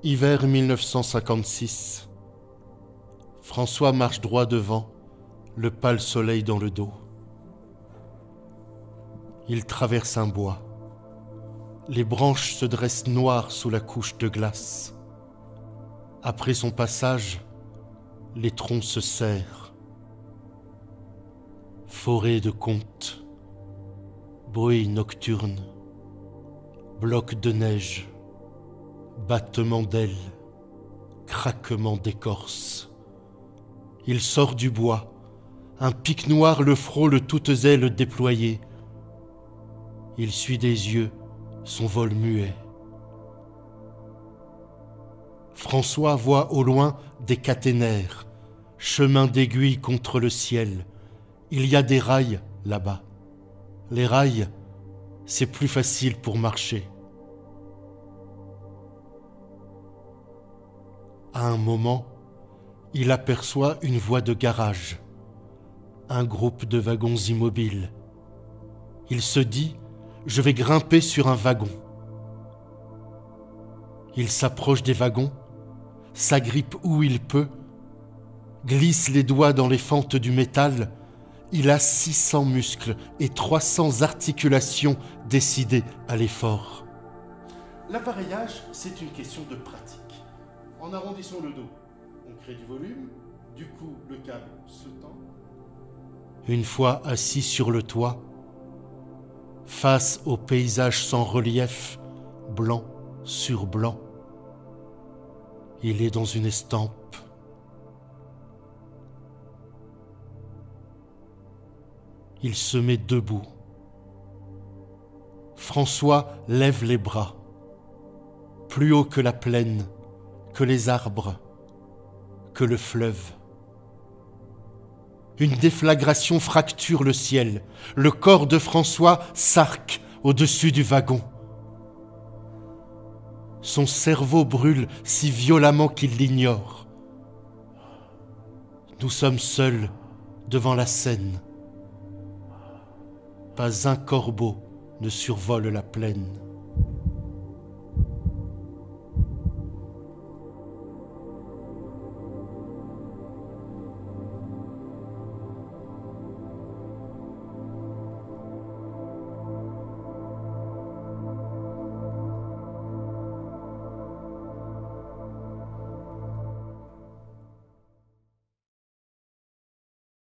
Hiver 1956. François marche droit devant, le pâle soleil dans le dos. Il traverse un bois. Les branches se dressent noires sous la couche de glace. Après son passage, les troncs se serrent. Forêt de contes, bruit nocturne, blocs de neige, battements d'ailes, craquement d'écorce. Il sort du bois, un pic noir le frôle toutes ailes déployées. Il suit des yeux son vol muet. François voit au loin des caténaires, chemin d'aiguille contre le ciel. Il y a des rails là-bas. Les rails, c'est plus facile pour marcher. À un moment, il aperçoit une voie de garage, un groupe de wagons immobiles. Il se dit « Je vais grimper sur un wagon ». Il s'approche des wagons, s'agrippe où il peut, glisse les doigts dans les fentes du métal. Il a 600 muscles et 300 articulations décidées à l'effort. L'appareillage, c'est une question de pratique. En arrondissant le dos, on crée du volume, du coup le câble se tend. Une fois assis sur le toit, face au paysage sans relief, blanc sur blanc, il est dans une estampe. Il se met debout. François lève les bras, plus haut que la plaine, que les arbres, que le fleuve. Une déflagration fracture le ciel. Le corps de François s'arque au-dessus du wagon. Son cerveau brûle si violemment qu'il l'ignore. Nous sommes seuls devant la Seine. Pas un corbeau ne survole la plaine.